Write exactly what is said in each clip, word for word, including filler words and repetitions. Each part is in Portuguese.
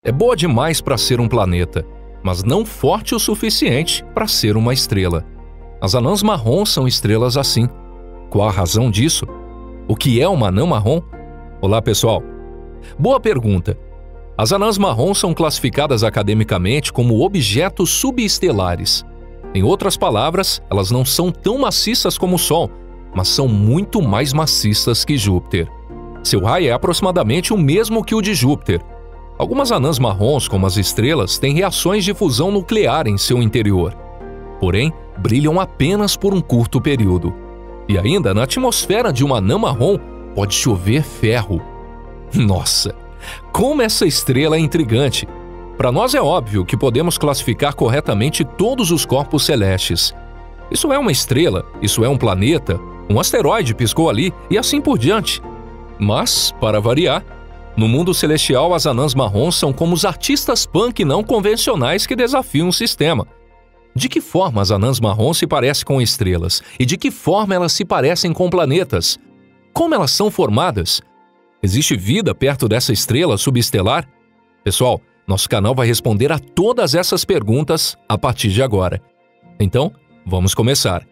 É boa demais para ser um planeta, mas não forte o suficiente para ser uma estrela. As anãs marrons são estrelas assim. Qual a razão disso? O que é uma anã marrom? Olá, pessoal. Boa pergunta. As anãs marrons são classificadas academicamente como objetos subestelares. Em outras palavras, elas não são tão maciças como o Sol, mas são muito mais maciças que Júpiter. Seu raio é aproximadamente o mesmo que o de Júpiter. Algumas anãs marrons, como as estrelas, têm reações de fusão nuclear em seu interior. Porém, brilham apenas por um curto período. E ainda, na atmosfera de uma anã marrom, pode chover ferro. Nossa, como essa estrela é intrigante! Para nós é óbvio que podemos classificar corretamente todos os corpos celestes. Isso é uma estrela, isso é um planeta, um asteroide piscou ali e assim por diante. Mas, para variar, no mundo celestial as anãs marrons são como os artistas punk não convencionais que desafiam o sistema. De que forma as anãs marrons se parecem com estrelas? E de que forma elas se parecem com planetas? Como elas são formadas? Existe vida perto dessa estrela subestelar? Pessoal, nosso canal vai responder a todas essas perguntas a partir de agora. Então, vamos começar.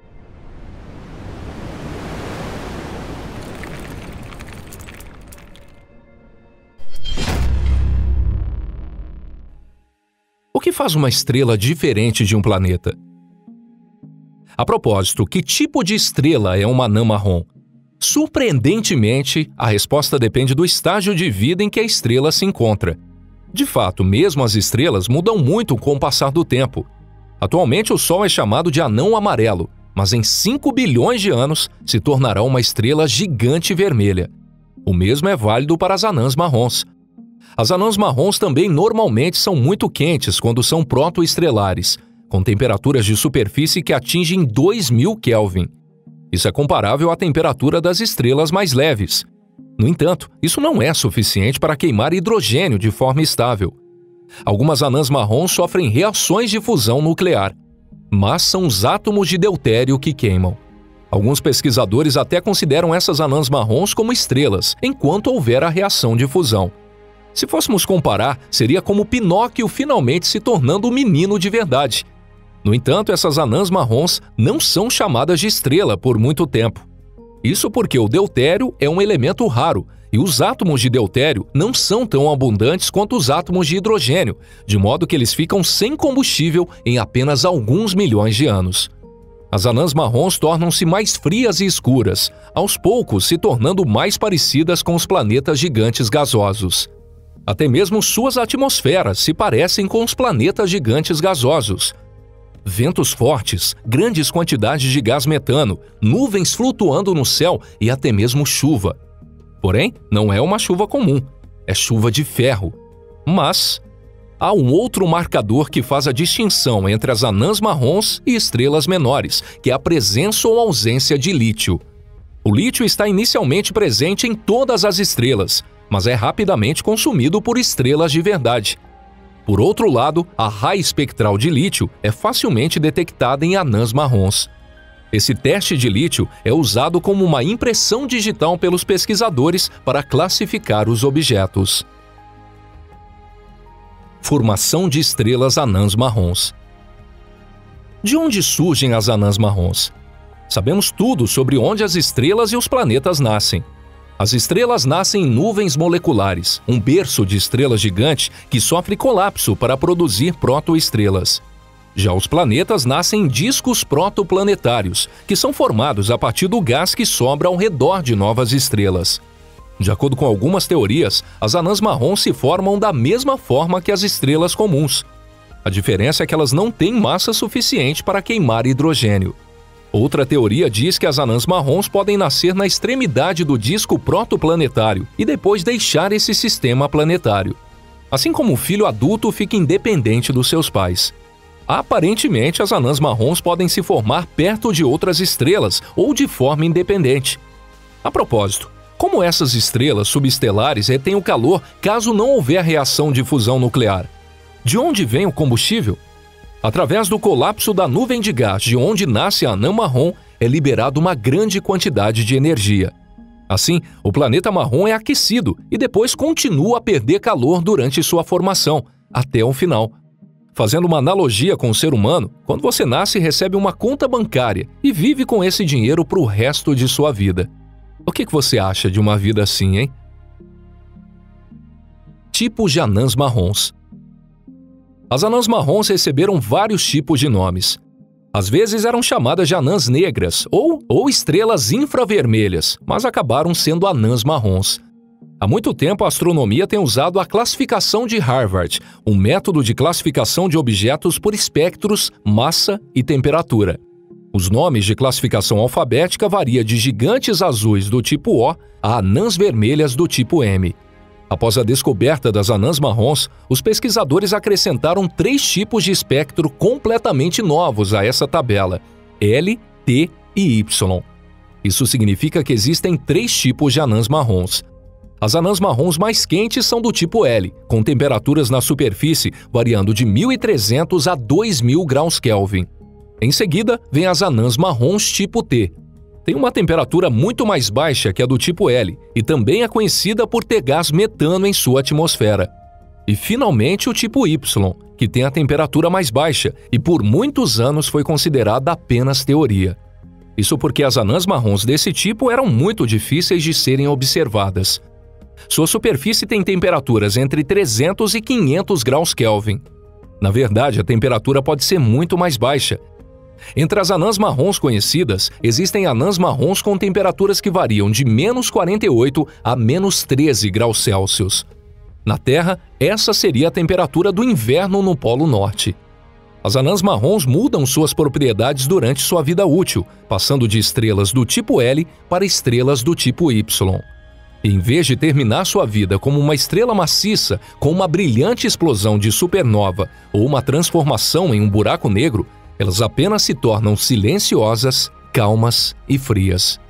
O que faz uma estrela diferente de um planeta? A propósito, que tipo de estrela é uma anã marrom? Surpreendentemente, a resposta depende do estágio de vida em que a estrela se encontra. De fato, mesmo as estrelas mudam muito com o passar do tempo. Atualmente, o Sol é chamado de anão amarelo, mas em cinco bilhões de anos se tornará uma estrela gigante vermelha. O mesmo é válido para as anãs marrons. As anãs marrons também normalmente são muito quentes quando são protoestrelares, com temperaturas de superfície que atingem dois mil Kelvin. Isso é comparável à temperatura das estrelas mais leves. No entanto, isso não é suficiente para queimar hidrogênio de forma estável. Algumas anãs marrons sofrem reações de fusão nuclear, mas são os átomos de deutério que queimam. Alguns pesquisadores até consideram essas anãs marrons como estrelas, enquanto houver a reação de fusão. Se fôssemos comparar, seria como Pinóquio finalmente se tornando um menino de verdade. No entanto, essas anãs marrons não são chamadas de estrela por muito tempo. Isso porque o deutério é um elemento raro e os átomos de deutério não são tão abundantes quanto os átomos de hidrogênio, de modo que eles ficam sem combustível em apenas alguns milhões de anos. As anãs marrons tornam-se mais frias e escuras, aos poucos se tornando mais parecidas com os planetas gigantes gasosos. Até mesmo suas atmosferas se parecem com os planetas gigantes gasosos. Ventos fortes, grandes quantidades de gás metano, nuvens flutuando no céu e até mesmo chuva. Porém, não é uma chuva comum, é chuva de ferro. Mas há um outro marcador que faz a distinção entre as anãs marrons e estrelas menores, que é a presença ou ausência de lítio. O lítio está inicialmente presente em todas as estrelas, mas é rapidamente consumido por estrelas de verdade. Por outro lado, a raiz espectral de lítio é facilmente detectada em anãs marrons. Esse teste de lítio é usado como uma impressão digital pelos pesquisadores para classificar os objetos. Formação de estrelas anãs marrons. De onde surgem as anãs marrons? Sabemos tudo sobre onde as estrelas e os planetas nascem. As estrelas nascem em nuvens moleculares, um berço de estrelas gigantes que sofre colapso para produzir protoestrelas. Já os planetas nascem em discos protoplanetários, que são formados a partir do gás que sobra ao redor de novas estrelas. De acordo com algumas teorias, as anãs marrons se formam da mesma forma que as estrelas comuns. A diferença é que elas não têm massa suficiente para queimar hidrogênio. Outra teoria diz que as anãs marrons podem nascer na extremidade do disco protoplanetário e depois deixar esse sistema planetário. Assim como o filho adulto fica independente dos seus pais. Aparentemente, as anãs marrons podem se formar perto de outras estrelas ou de forma independente. A propósito, como essas estrelas subestelares retêm o calor caso não houver reação de fusão nuclear? De onde vem o combustível? Através do colapso da nuvem de gás de onde nasce a anã marrom, é liberada uma grande quantidade de energia. Assim, o planeta marrom é aquecido e depois continua a perder calor durante sua formação, até o final. Fazendo uma analogia com o ser humano, quando você nasce, recebe uma conta bancária e vive com esse dinheiro para o resto de sua vida. O que você acha de uma vida assim, hein? Tipos de anãs marrons. As anãs marrons receberam vários tipos de nomes. Às vezes eram chamadas de anãs negras ou, ou estrelas infravermelhas, mas acabaram sendo anãs marrons. Há muito tempo a astronomia tem usado a classificação de Harvard, um método de classificação de objetos por espectros, massa e temperatura. Os nomes de classificação alfabética variam de gigantes azuis do tipo O a anãs vermelhas do tipo M. Após a descoberta das anãs marrons, os pesquisadores acrescentaram três tipos de espectro completamente novos a essa tabela: L, T e Y. Isso significa que existem três tipos de anãs marrons. As anãs marrons mais quentes são do tipo L, com temperaturas na superfície variando de mil e trezentos a dois mil graus Kelvin. Em seguida, vem as anãs marrons tipo T. Tem uma temperatura muito mais baixa que a do tipo L e também é conhecida por ter gás metano em sua atmosfera. E finalmente o tipo Y, que tem a temperatura mais baixa e por muitos anos foi considerada apenas teoria. Isso porque as anãs marrons desse tipo eram muito difíceis de serem observadas. Sua superfície tem temperaturas entre trezentos e quinhentos graus Kelvin. Na verdade, a temperatura pode ser muito mais baixa. Entre as anãs marrons conhecidas, existem anãs marrons com temperaturas que variam de menos quarenta e oito a menos treze graus Celsius. Na Terra, essa seria a temperatura do inverno no Polo Norte. As anãs marrons mudam suas propriedades durante sua vida útil, passando de estrelas do tipo L para estrelas do tipo Y. Em vez de terminar sua vida como uma estrela maciça com uma brilhante explosão de supernova ou uma transformação em um buraco negro, elas apenas se tornam silenciosas, calmas e frias.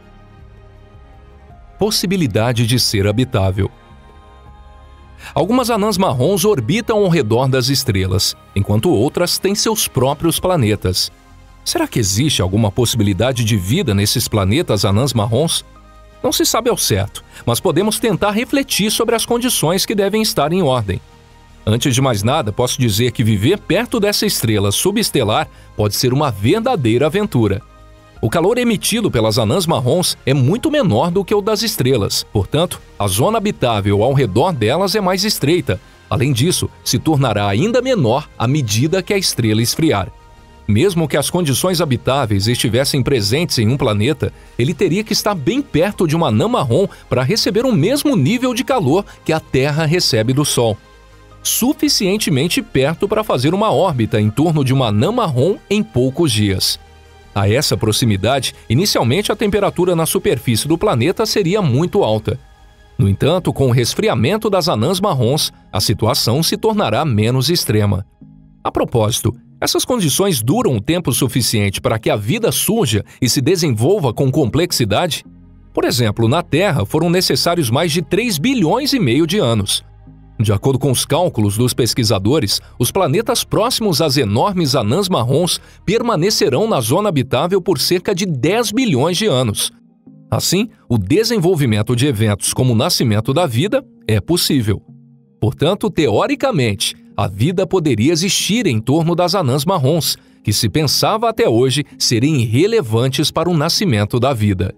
Possibilidade de ser habitável. Algumas anãs marrons orbitam ao redor das estrelas, enquanto outras têm seus próprios planetas. Será que existe alguma possibilidade de vida nesses planetas anãs marrons? Não se sabe ao certo, mas podemos tentar refletir sobre as condições que devem estar em ordem. Antes de mais nada, posso dizer que viver perto dessa estrela subestelar pode ser uma verdadeira aventura. O calor emitido pelas anãs marrons é muito menor do que o das estrelas, portanto, a zona habitável ao redor delas é mais estreita. Além disso, se tornará ainda menor à medida que a estrela esfriar. Mesmo que as condições habitáveis estivessem presentes em um planeta, ele teria que estar bem perto de uma anã marrom para receber o mesmo nível de calor que a Terra recebe do Sol. Suficientemente perto para fazer uma órbita em torno de uma anã marrom em poucos dias. A essa proximidade, inicialmente a temperatura na superfície do planeta seria muito alta. No entanto, com o resfriamento das anãs marrons, a situação se tornará menos extrema. A propósito, essas condições duram o tempo suficiente para que a vida surja e se desenvolva com complexidade? Por exemplo, na Terra foram necessários mais de três bilhões e meio de anos. De acordo com os cálculos dos pesquisadores, os planetas próximos às enormes anãs marrons permanecerão na zona habitável por cerca de dez bilhões de anos. Assim, o desenvolvimento de eventos como o nascimento da vida é possível. Portanto, teoricamente, a vida poderia existir em torno das anãs marrons, que se pensava até hoje serem irrelevantes para o nascimento da vida.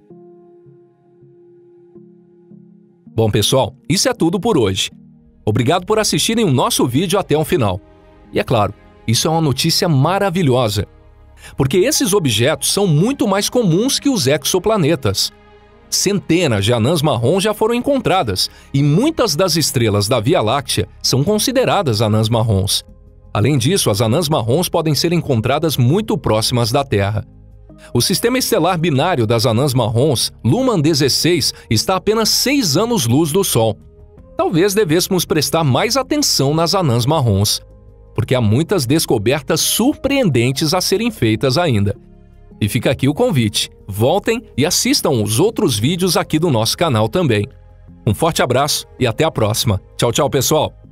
Bom, pessoal, isso é tudo por hoje. Obrigado por assistirem o nosso vídeo até o final. E é claro, isso é uma notícia maravilhosa, porque esses objetos são muito mais comuns que os exoplanetas. Centenas de anãs marrons já foram encontradas e muitas das estrelas da Via Láctea são consideradas anãs marrons. Além disso, as anãs marrons podem ser encontradas muito próximas da Terra. O sistema estelar binário das anãs marrons, Luhmann dezesseis, está a apenas seis anos-luz do Sol. Talvez devêssemos prestar mais atenção nas anãs marrons, porque há muitas descobertas surpreendentes a serem feitas ainda. E fica aqui o convite, voltem e assistam os outros vídeos aqui do nosso canal também. Um forte abraço e até a próxima. Tchau, tchau, pessoal!